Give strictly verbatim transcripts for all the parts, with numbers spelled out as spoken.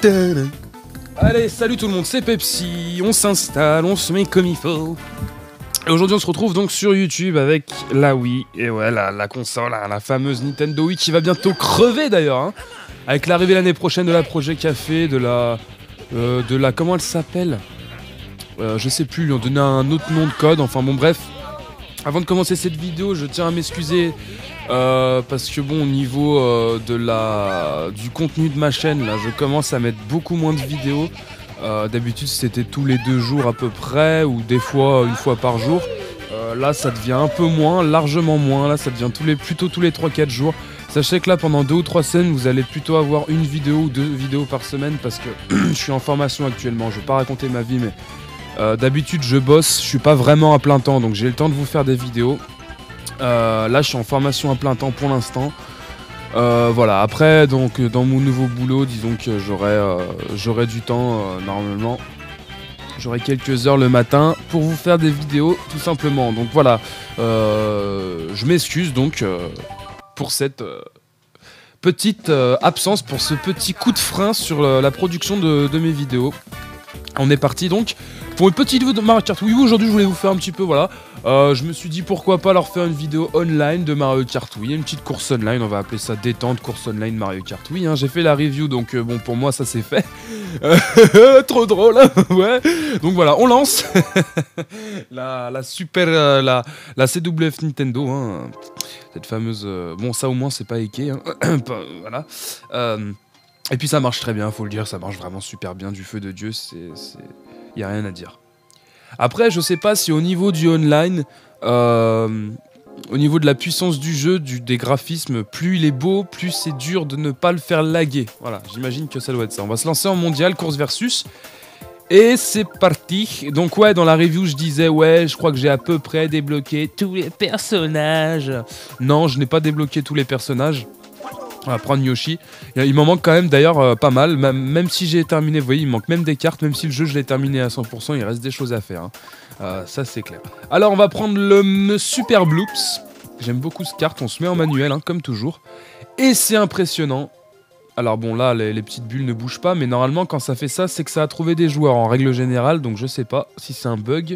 Allez, salut tout le monde, c'est Pepsi, on s'installe, on se met comme il faut. Et aujourd'hui on se retrouve donc sur YouTube avec la Wii, et ouais, la, la console, hein, la fameuse Nintendo Wii qui va bientôt crever d'ailleurs, hein, avec l'arrivée l'année prochaine de la Projet Café, de la... Euh, de la... comment elle s'appelle euh, Je sais plus, lui ont donné un autre nom de code, enfin bon bref. Avant de commencer cette vidéo, je tiens à m'excuser euh, parce que bon, au niveau euh, de la du contenu de ma chaîne, là, je commence à mettre beaucoup moins de vidéos. Euh, D'habitude, c'était tous les deux jours à peu près, ou des fois une fois par jour. Euh, là, ça devient un peu moins, largement moins. Là, ça devient tous les, plutôt tous les trois quatre jours. Sachez que là, pendant deux ou trois semaines, vous allez plutôt avoir une vidéo ou deux vidéos par semaine parce que je suis en formation actuellement. Je vais pas raconter ma vie, mais Euh, d'habitude je bosse, je suis pas vraiment à plein temps, donc j'ai le temps de vous faire des vidéos. Euh, là je suis en formation à plein temps pour l'instant. Euh, voilà, après donc dans mon nouveau boulot, disons que j'aurai euh, j'aurai du temps euh, normalement. J'aurai quelques heures le matin pour vous faire des vidéos tout simplement. Donc voilà, euh, je m'excuse donc euh, pour cette euh, petite euh, absence, pour ce petit coup de frein sur la, la production de, de mes vidéos. On est parti donc pour une petite vidéo de Mario Kart Wii U. Aujourd'hui je voulais vous faire un petit peu, voilà, euh, je me suis dit pourquoi pas leur faire une vidéo online de Mario Kart Wii, une petite course online, on va appeler ça détente, course online Mario Kart Wii, hein. J'ai fait la review donc euh, bon pour moi ça c'est fait. Euh, trop drôle, hein, ouais. Donc voilà, on lance la, la super, euh, la, la C W F Nintendo, hein. Cette fameuse, euh, bon ça au moins c'est pas hacké, hein. Voilà. Euh, Et puis ça marche très bien, faut le dire, ça marche vraiment super bien, du feu de Dieu, c'est... y a rien à dire. Après, je sais pas si au niveau du online, euh, au niveau de la puissance du jeu, du, des graphismes, plus il est beau, plus c'est dur de ne pas le faire laguer. Voilà, j'imagine que ça doit être ça. On va se lancer en mondial, course versus. Et c'est parti. Donc ouais, dans la review, je disais, ouais, je crois que j'ai à peu près débloqué tous les personnages. Non, je n'ai pas débloqué tous les personnages. On va prendre Yoshi. Il m'en manque quand même d'ailleurs euh, pas mal. Même, même si j'ai terminé, vous voyez, il manque même des cartes. Même si le jeu je l'ai terminé à cent pour cent, il reste des choses à faire, hein. euh, Ça c'est clair. Alors on va prendre le Super Bloops. J'aime beaucoup ce carte. On se met en manuel, hein, comme toujours. Et c'est impressionnant. Alors bon là les, les petites bulles ne bougent pas. Mais normalement quand ça fait ça, c'est que ça a trouvé des joueurs en règle générale. Donc je sais pas si c'est un bug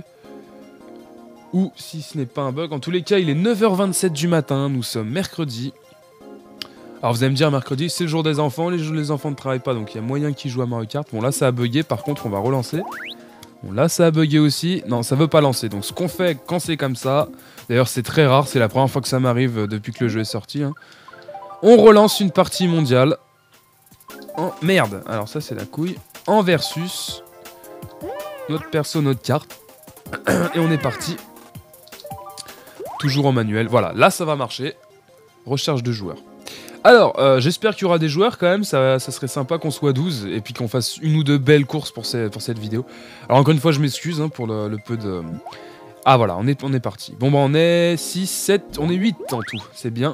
ou si ce n'est pas un bug. En tous les cas il est neuf heures vingt-sept du matin. Nous sommes mercredi. Alors vous allez me dire, mercredi, c'est le jour des enfants, les, les enfants ne travaillent pas, donc il y a moyen qu'ils jouent à Mario Kart. Bon là ça a bugué, par contre on va relancer. Bon là ça a bugué aussi, non ça veut pas lancer. Donc ce qu'on fait quand c'est comme ça, d'ailleurs c'est très rare, c'est la première fois que ça m'arrive depuis que le jeu est sorti, hein. On relance une partie mondiale. En merde, alors ça c'est la couille. En versus, notre perso, notre carte. Et on est parti. Toujours en manuel, voilà, là ça va marcher. Recherche de joueurs. Alors, euh, j'espère qu'il y aura des joueurs quand même, ça, ça serait sympa qu'on soit douze et puis qu'on fasse une ou deux belles courses pour, ces, pour cette vidéo. Alors encore une fois, je m'excuse, hein, pour le, le peu de... Ah voilà, on est, on est parti. Bon bah on est six, sept, on est huit en tout, c'est bien.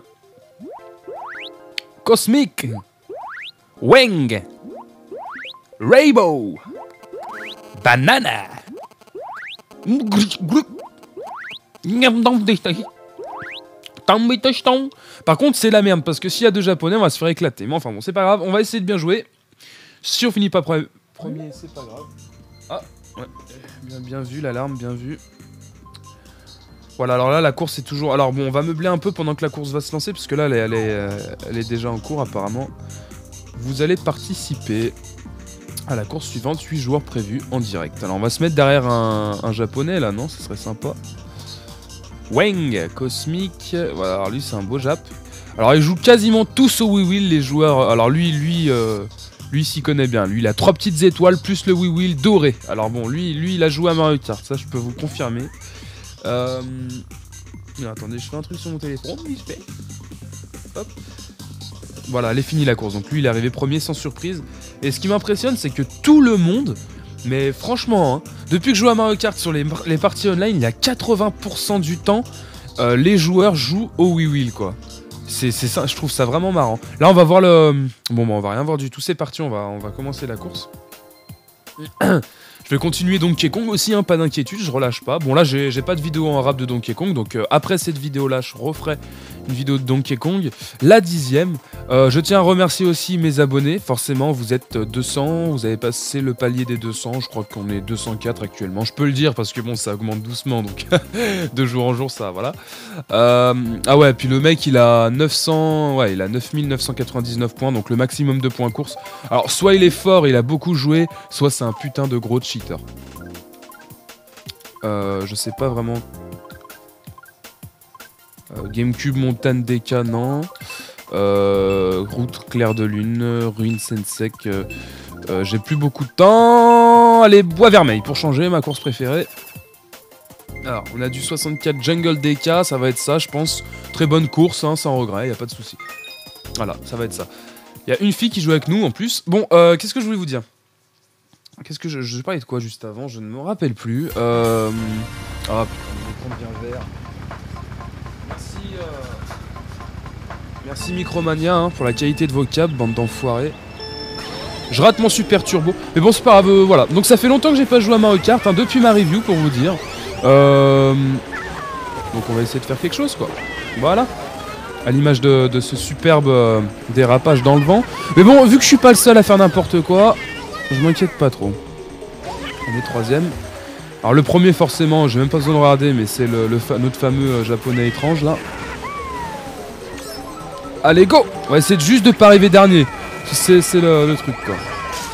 Cosmic, Weng, Rainbow, Banana, par contre c'est la merde parce que s'il y a deux japonais on va se faire éclater. Mais enfin bon c'est pas grave, on va essayer de bien jouer. Si on finit pas pre premier c'est pas grave. Ah ouais, bien, bien vu l'alarme, bien vu. Voilà, alors là la course est toujours... Alors bon on va meubler un peu pendant que la course va se lancer parce que là elle est, elle est, euh, elle est déjà en cours apparemment. Vous allez participer à la course suivante, huit joueurs prévus en direct. Alors on va se mettre derrière un, un japonais là, non? Ce serait sympa. Weng, Cosmic, voilà, alors lui c'est un beau jap. Alors ils jouent quasiment tous au Wii Wheel les joueurs, alors lui, lui, euh, lui s'y connaît bien. Lui il a trois petites étoiles plus le Wii Wheel doré. Alors bon, lui, lui il a joué à Mario Kart, ça je peux vous confirmer. Euh... Non, attendez, je fais un truc sur mon téléphone, vite fait. Hop. Voilà, elle est finie la course, donc lui il est arrivé premier sans surprise. Et ce qui m'impressionne c'est que tout le monde... Mais franchement, hein, depuis que je joue à Mario Kart sur les, les parties online, il y a quatre-vingts pour cent du temps, euh, les joueurs jouent au Wii Wheel, quoi. C'est ça, je trouve ça vraiment marrant. Là, on va voir le... Bon, bah, on va rien voir du tout. C'est parti, on va, on va commencer la course. Je vais continuer Donkey Kong aussi, hein, pas d'inquiétude, je relâche pas. Bon là j'ai pas de vidéo en rap de Donkey Kong, donc euh, après cette vidéo là je referai une vidéo de Donkey Kong, la dixième. Euh, je tiens à remercier aussi mes abonnés, forcément vous êtes deux cents, vous avez passé le palier des deux cents, je crois qu'on est deux cent quatre actuellement, je peux le dire parce que bon ça augmente doucement, donc de jour en jour ça voilà. Euh, ah ouais, puis le mec il a neuf cents, ouais il a neuf mille neuf cent quatre-vingt-dix-neuf points, donc le maximum de points course. Alors soit il est fort, il a beaucoup joué, soit c'est un putain de gros cheater. Euh, je sais pas vraiment. Euh, Gamecube, Montagne D K, non. Euh, route Claire de Lune, Ruine Sensec. Euh, euh, J'ai plus beaucoup de temps. Allez, Bois Vermeil pour changer, ma course préférée. Alors, on a du soixante-quatre Jungle D K, ça va être ça, je pense. Très bonne course, hein, sans regret, y a pas de souci. Voilà, ça va être ça. Il y a une fille qui joue avec nous en plus. Bon, euh, qu'est-ce que je voulais vous dire? Qu'est-ce que je... Je parlais de quoi juste avant? Je ne me rappelle plus. Euh... Ah putain, l'écran devient vert. Merci... Euh... Merci Micromania hein, pour la qualité de vos câbles, bande d'enfoirés. Je rate mon super turbo. Mais bon, c'est pas grave, euh, voilà. Donc ça fait longtemps que j'ai pas joué à Mario Kart, hein, depuis ma review pour vous dire. Euh... Donc on va essayer de faire quelque chose, quoi. Voilà. À l'image de, de ce superbe euh, dérapage dans le vent. Mais bon, vu que je suis pas le seul à faire n'importe quoi, je m'inquiète pas trop. On est troisième. Alors le premier forcément, j'ai même pas besoin de regarder, mais c'est le, le fa notre fameux euh, japonais étrange là. Allez go! On va essayer de juste de pas arriver dernier. C'est le, le truc quoi.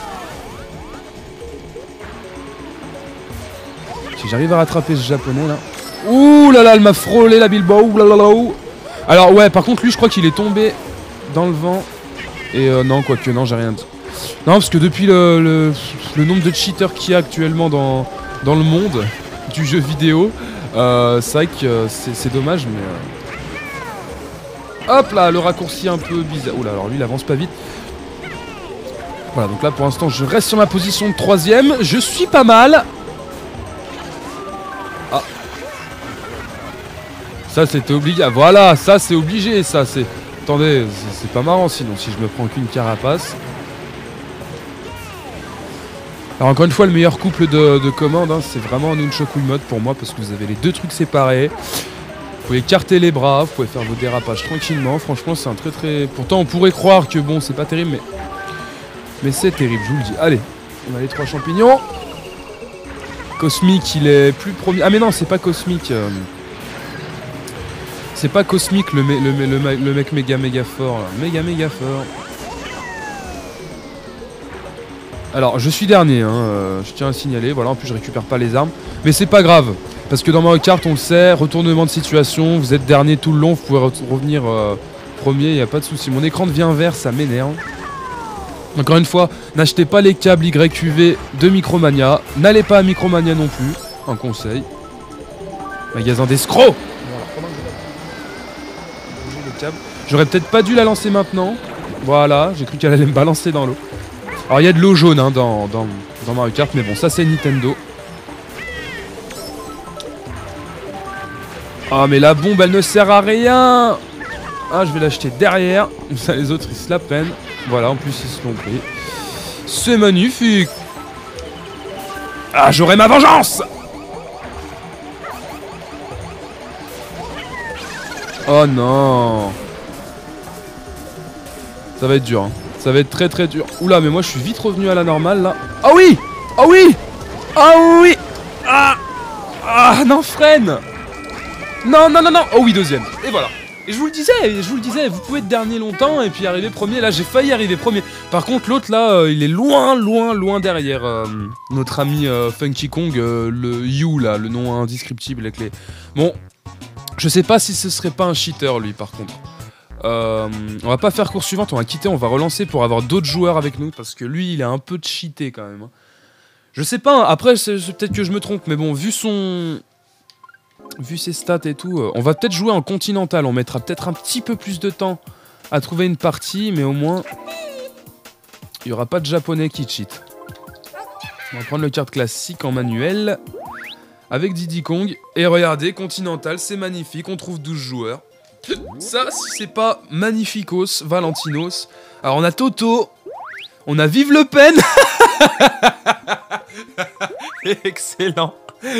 Si j'arrive à rattraper ce japonais là. Ouh là là, elle m'a frôlé la Bilbao. Ouh là là là. Ouh. Alors ouais, par contre lui je crois qu'il est tombé dans le vent. Et euh, non, quoique non, j'ai rien dit. Non, parce que depuis le, le, le nombre de cheaters qu'il y a actuellement dans, dans le monde du jeu vidéo, euh, c'est vrai que euh, c'est dommage, mais... Euh... Hop là, le raccourci un peu bizarre. Oula, alors lui il avance pas vite. Voilà, donc là pour l'instant je reste sur ma position de troisième. Je suis pas mal. Ah. Ça c'était obligé. Voilà, ça c'est obligé, ça c'est... Attendez, c'est pas marrant sinon si je me prends qu'une carapace. Alors encore une fois, le meilleur couple de, de commandes, hein, c'est vraiment un Nunchaku mode pour moi parce que vous avez les deux trucs séparés. Vous pouvez écarter les bras, vous pouvez faire vos dérapages tranquillement. Franchement, c'est un très très... Pourtant, on pourrait croire que bon, c'est pas terrible, mais... Mais c'est terrible, je vous le dis. Allez, on a les trois champignons. Cosmic, il est plus premier... Ah mais non, c'est pas Cosmic. Euh... C'est pas Cosmic, le, le, le, le, le mec méga méga fort. Là. Méga méga fort. Alors, je suis dernier, hein, euh, je tiens à signaler. Voilà, en plus, je récupère pas les armes. Mais c'est pas grave. Parce que dans Mario Kart, on le sait, retournement de situation. Vous êtes dernier tout le long, vous pouvez re revenir euh, premier, y a pas de souci. Mon écran devient vert, ça m'énerve. Encore une fois, n'achetez pas les câbles Y Q V de Micromania. N'allez pas à Micromania non plus. Un conseil. Magasin d'escrocs. J'aurais peut-être pas dû la lancer maintenant. Voilà, j'ai cru qu'elle allait me balancer dans l'eau. Alors il y a de l'eau jaune hein, dans, dans, dans Mario Kart, mais bon, ça c'est Nintendo. Ah mais la bombe elle ne sert à rien. Ah je vais l'acheter derrière. Ça les autres ils se la prennent. Voilà, en plus ils se l'ont pris. C'est magnifique. Ah j'aurai ma vengeance. Oh non. Ça va être dur hein. Ça va être très très dur. Oula mais moi je suis vite revenu à la normale là. Ah oui. Ah oui. Ah oui. Ah. Ah non freine. Non non non non. Oh oui deuxième. Et voilà. Et je vous le disais, je vous le disais, vous pouvez être dernier longtemps et puis arriver premier. Là j'ai failli arriver premier. Par contre l'autre là euh, il est loin loin loin derrière euh, notre ami euh, Funky Kong, euh, le You là, le nom indescriptible avec les... Bon, je sais pas si ce serait pas un cheater lui par contre. Euh, on va pas faire course suivante, on va quitter, on va relancer pour avoir d'autres joueurs avec nous parce que lui il est un peu cheaté quand même. Je sais pas, après c'est peut-être que je me trompe, mais bon vu son... Vu ses stats et tout, euh, on va peut-être jouer en continental, on mettra peut-être un petit peu plus de temps à trouver une partie, mais au moins il y aura pas de japonais qui cheat. On va prendre le carte classique en manuel avec Diddy Kong et regardez, continental c'est magnifique, on trouve douze joueurs. Ça, si c'est pas Magnificos, Valentinos. Alors on a Toto, on a Vive Le Pen. Excellent.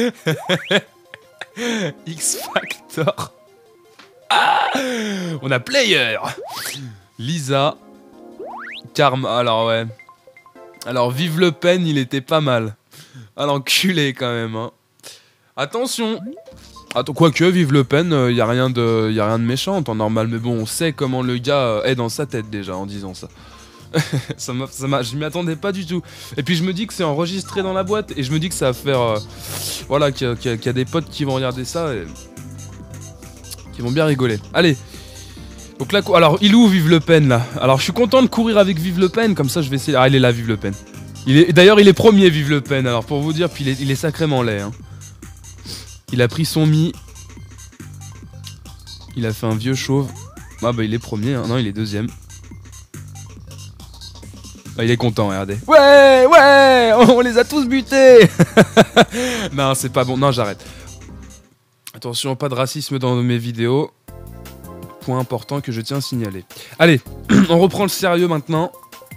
X Factor. Ah, on a player. Lisa. Karma. Alors ouais. Alors vive Le Pen, il était pas mal. Ah l'enculé quand même. Hein. Attention. Attends, quoique, vive Le Pen, il euh, y a rien de, y a rien de méchant en temps normal. Mais bon, on sait comment le gars euh, est dans sa tête déjà en disant ça. ça m'a, ça m'a, je m'y attendais pas du tout. Et puis je me dis que c'est enregistré dans la boîte et je me dis que ça va faire, euh, voilà, qu'il y, a, qu'il y a, qu'il y a des potes qui vont regarder ça et qui vont bien rigoler. Allez. Donc là, alors il est où Vive Le Pen là? Alors je suis content de courir avec Vive Le Pen, comme ça je vais essayer. Ah il est là Vive Le Pen. Il est, d'ailleurs il est premier Vive Le Pen. Alors pour vous dire, puis il est, il est sacrément laid. Hein. Il a pris son mi. Il a fait un vieux chauve. Ah bah il est premier. Hein. Non il est deuxième. Ah, il est content, regardez. Ouais, ouais, on les a tous butés. Non, c'est pas bon. Non, j'arrête. Attention, pas de racisme dans mes vidéos. Point important que je tiens à signaler. Allez, on reprend le sérieux maintenant.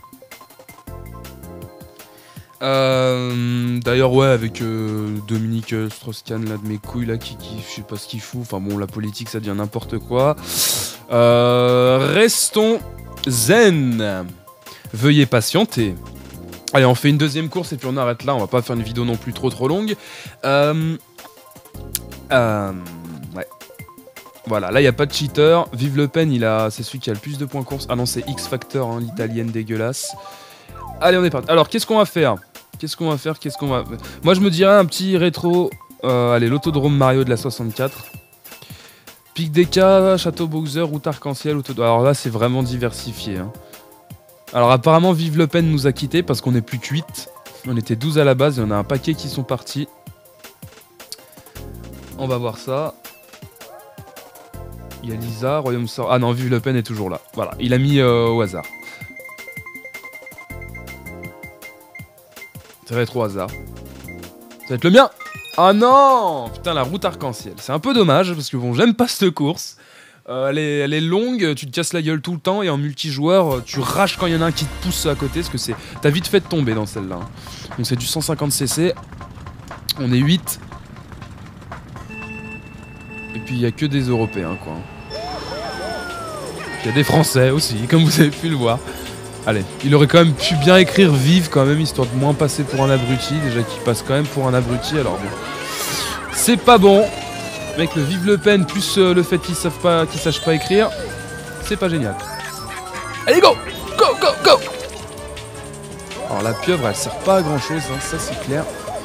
Euh, D'ailleurs, ouais, avec euh, Dominique Strauss-Kahn, là, de mes couilles, là, qui, qui je sais pas ce qu'il fout. Enfin bon, la politique, ça devient n'importe quoi. Euh, restons zen. Veuillez patienter. Allez, on fait une deuxième course et puis on arrête là. On va pas faire une vidéo non plus trop trop longue. Euh... Euh... Ouais. Voilà, là il n'y a pas de cheater. Vive Le Pen, il a... c'est celui qui a le plus de points course. Ah non, c'est X Factor, hein, l'italienne dégueulasse. Allez, on est parti. Alors, qu'est-ce qu'on va faire Qu'est-ce qu'on va faire Qu'est-ce qu'on va... Moi, je me dirais un petit rétro... Euh, allez, l'autodrome Mario de la soixante-quatre. Pic D K, Château Bowser, route arc-en-ciel, autodrome... Alors là, c'est vraiment diversifié, hein. Alors apparemment Vive Le Pen nous a quittés parce qu'on est plus que huit. On était douze à la base et on a un paquet qui sont partis. On va voir ça. Il y a Lisa, Royaume sort. Ah non, Vive Le Pen est toujours là. Voilà, il a mis euh, au hasard. Ça va être au hasard. Ça va être le mien. Ah non. Putain, la route arc-en-ciel. C'est un peu dommage parce que bon, j'aime pas cette course. Euh, elle, est, elle est longue, tu te casses la gueule tout le temps et en multijoueur, tu raches quand il y en a un qui te pousse à côté parce que c'est... T'as vite fait de tomber dans celle-là. Hein. Donc c'est du cent cinquante cc. On est huit. Et puis il n'y a que des Européens quoi. Il y a des Français aussi, comme vous avez pu le voir. Allez, il aurait quand même pu bien écrire vive quand même, histoire de moins passer pour un abruti. Déjà qu'il passe quand même pour un abruti, alors bon. C'est pas bon. Avec le Vive Le Pen plus euh, le fait qu'ils savent pas, qu'ils sachent pas écrire, c'est pas génial. Allez go, go, go, go. Alors la pieuvre, elle sert pas à grand chose, hein, ça c'est clair.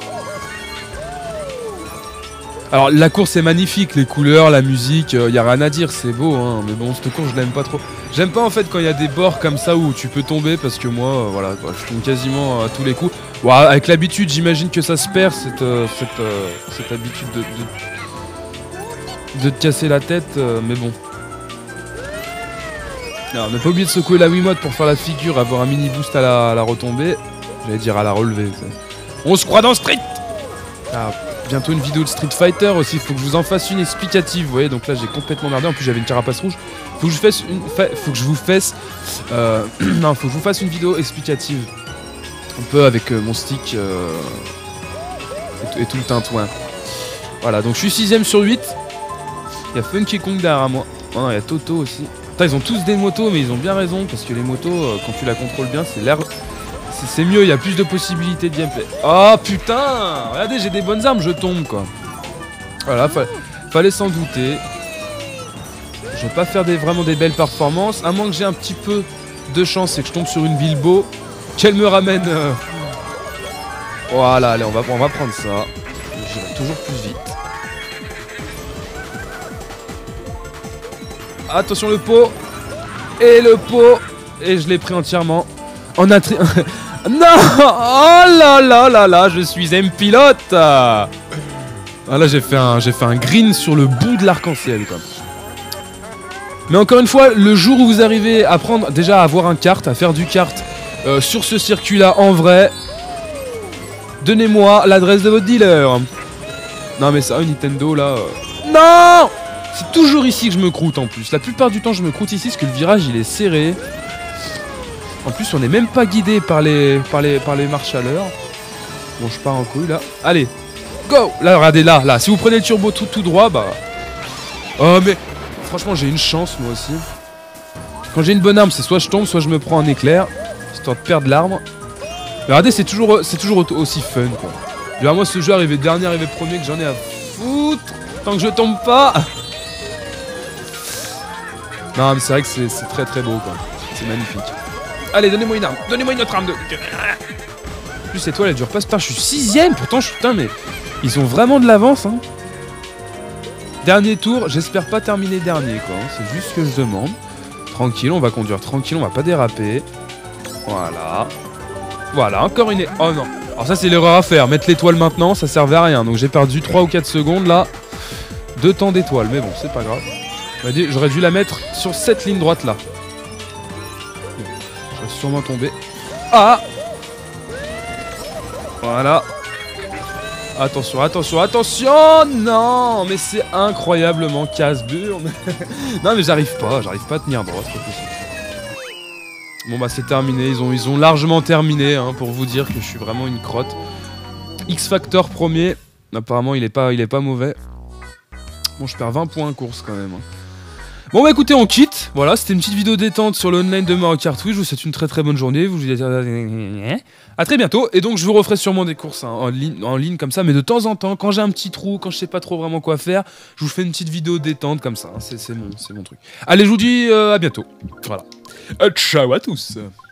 Alors la course est magnifique, les couleurs, la musique, il euh, y a rien à dire, c'est beau, hein, mais bon cette course je l'aime pas trop. J'aime pas en fait quand il y a des bords comme ça où tu peux tomber parce que moi, euh, voilà, quoi, je tombe quasiment à tous les coups. Bon, avec l'habitude, j'imagine que ça se perd cette, euh, cette, euh, cette habitude de... de... de te casser la tête, euh, mais bon. Alors, ne pas oublier de secouer la Wiimote pour faire la figure, avoir un mini boost à la, à la retombée. J'allais dire à la relever. Ça. On se croit dans Street. Ah, bientôt une vidéo de Street Fighter aussi, faut que je vous en fasse une explicative, vous voyez, donc là j'ai complètement merdé, en plus j'avais une carapace rouge. Faut que je fasse une... Faut que je vous fasse... Euh... non, faut que je vous fasse une vidéo explicative. Un peu avec euh, mon stick euh... et, et tout le tintouin. Voilà, donc je suis sixième sur huit. Il y a Funky Kong derrière moi. Oh non, il y a Toto aussi. Putain, ils ont tous des motos, mais ils ont bien raison, parce que les motos, euh, quand tu la contrôles bien, c'est l'air... C'est mieux, il y a plus de possibilités de gameplay. Oh putain! Regardez, j'ai des bonnes armes, je tombe quoi. Voilà, fa fallait s'en douter. Je vais pas faire des, vraiment des belles performances, à moins que j'ai un petit peu de chance et que je tombe sur une Bilbo, qu'elle me ramène... Euh... Voilà, allez, on va, on va prendre ça. J'irai toujours plus vite. Attention le pot. Et le pot. Et je l'ai pris entièrement. En attri... Non. Oh là là là là. Je suis un pilote. Ah là j'ai fait un, j'ai fait un green sur le bout de l'arc-en-ciel quoi. Mais encore une fois, le jour où vous arrivez à prendre... Déjà à avoir un kart, à faire du kart euh, sur ce circuit là en vrai, donnez-moi l'adresse de votre dealer. Non mais ça, Nintendo là... Euh... Non. C'est toujours ici que je me croûte en plus. La plupart du temps je me croûte ici parce que le virage il est serré. En plus on n'est même pas guidé par les, par les, par les marches à l'heure. Bon, je pars en couille là. Allez, go. Là, regardez, là, là. Si vous prenez le turbo tout, tout droit, bah... Oh, mais... Franchement, j'ai une chance, moi aussi. Quand j'ai une bonne arme, c'est soit je tombe, soit je me prends un éclair. Histoire de perdre l'arme. Mais regardez, c'est toujours, c'est toujours aussi fun, quoi. Genre, moi, ce jeu, arrivé dernier, arrivé premier, que j'en ai à foutre. Tant que je tombe pas. Non, mais c'est vrai que c'est très très beau, quoi. C'est magnifique. Allez, donnez-moi une arme. Donnez-moi une autre arme de... En plus, cette toile, elle dure pas ce part. Je suis sixième, pourtant, je suis... Putain, mais... Ils ont vraiment de l'avance, hein. Dernier tour, j'espère pas terminer dernier, quoi. C'est juste ce que je demande. Tranquille, on va conduire tranquille, on va pas déraper. Voilà. Voilà, encore une... Oh non. Alors ça, c'est l'erreur à faire. Mettre l'étoile maintenant, ça servait à rien. Donc j'ai perdu trois ou quatre secondes, là. Deux temps d'étoile. Mais bon, c'est pas grave. J'aurais dû la mettre sur cette ligne droite, là. Je vais sûrement tomber. Ah! Voilà. Attention, attention, attention! Non! Mais c'est incroyablement casse-burne. Non, mais j'arrive pas. J'arrive pas à tenir droit. C'est pas possible. Bon bah c'est terminé, ils ont, ils ont largement terminé, hein, pour vous dire que je suis vraiment une crotte. X-Factor premier, apparemment il est pas, il est pas mauvais. Bon, je perds vingt points en course quand même. Hein. Bon bah écoutez, on quitte. Voilà, c'était une petite vidéo détente sur le online de Mario Kart Wii. Je vous souhaite une très très bonne journée. Vous dis à très bientôt. Et donc je vous referai sûrement des courses, hein, en, ligne, en ligne comme ça, mais de temps en temps, quand j'ai un petit trou, quand je sais pas trop vraiment quoi faire, je vous fais une petite vidéo détente comme ça. Hein. C'est mon, c'est mon truc. Allez, je vous dis euh, à bientôt. Voilà. Euh, ciao à tous.